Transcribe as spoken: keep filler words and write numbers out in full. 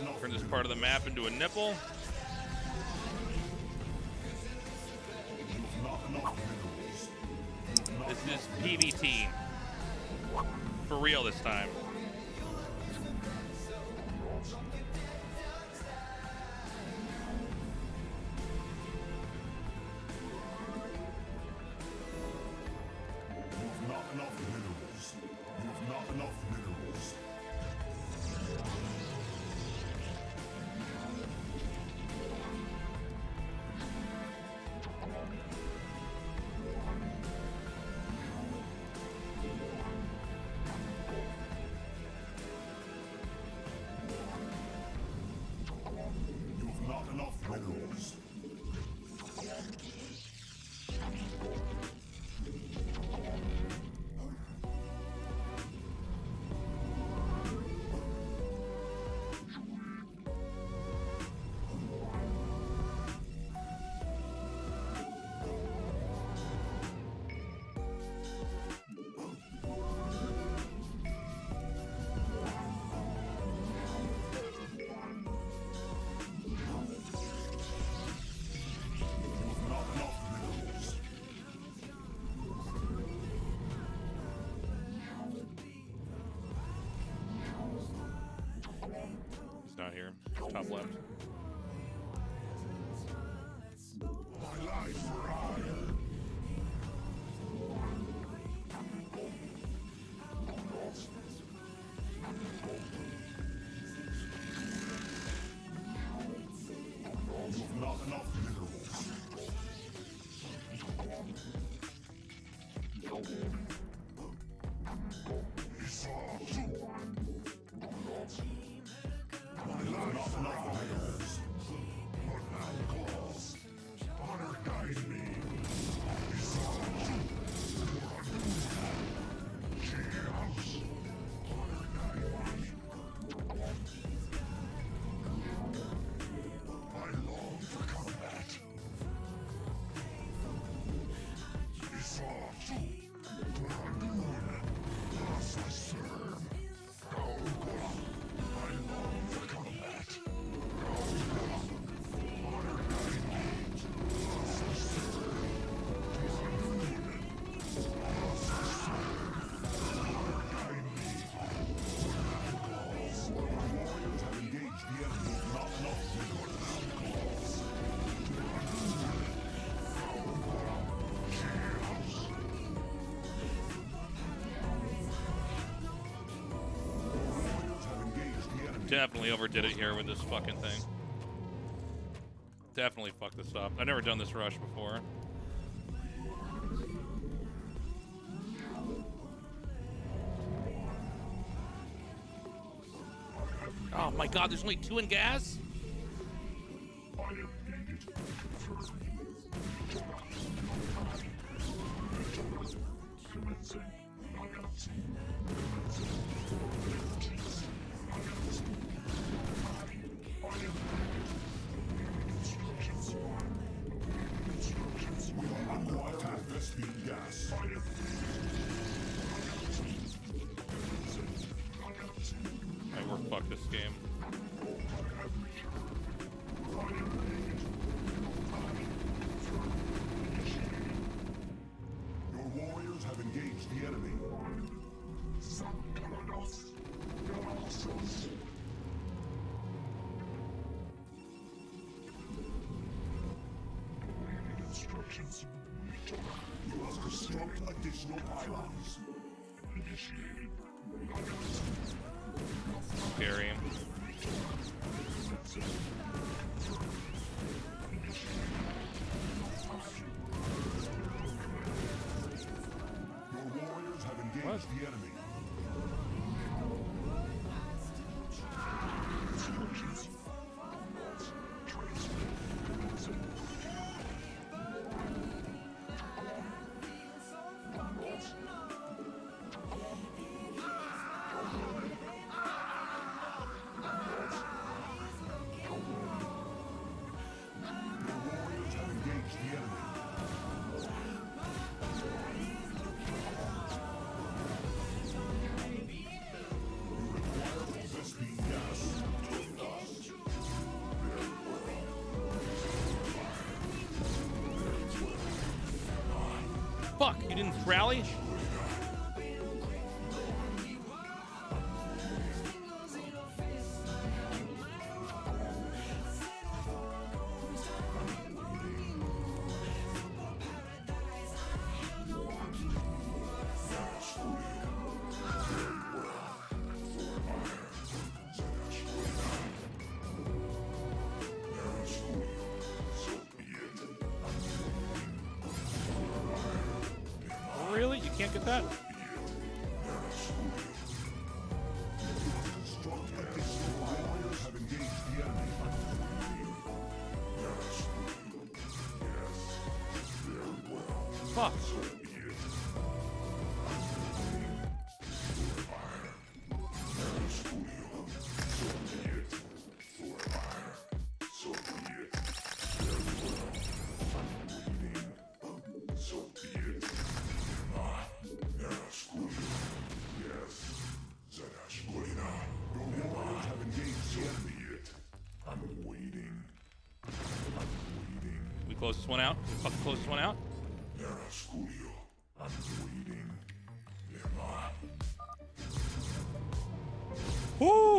Turn this part of the map into a nipple. This is P V T. For real this time. Not enough minerals. You have not enough minerals. You have not enough minerals. He's not here. Top left. My life for hire. You have not enough minerals. My life not enough minerals. But now calls. Honor guide me. Chaos. Honor guide me. I long for combat. Isatu. Dragoon. Thus I serve. I long for combat. Honor guide me. Thus I serve. Dragoon. Thus I serve. Honor guide me. Calls. Warriors have engaged the enemy. Not enough minerals. Definitely overdid it here with this fucking thing. Definitely fucked this up. I've never done this rush before. Oh my god, there's only two in gas? I am needed. Commencing. Knockouts. I am instructions. Instructions. We are under attack. Vespene gas. I am Alright, we're fucked this game. Your warriors have engaged the enemy. Instructions. You must construct additional pylons. Initiated. Scary. Your warriors have engaged What? the enemy. Vespene gas. fuck? You didn't rally? Really? You can't get that? Fuck. We close this one out. We fucking close this one out. I'm waiting. Woo!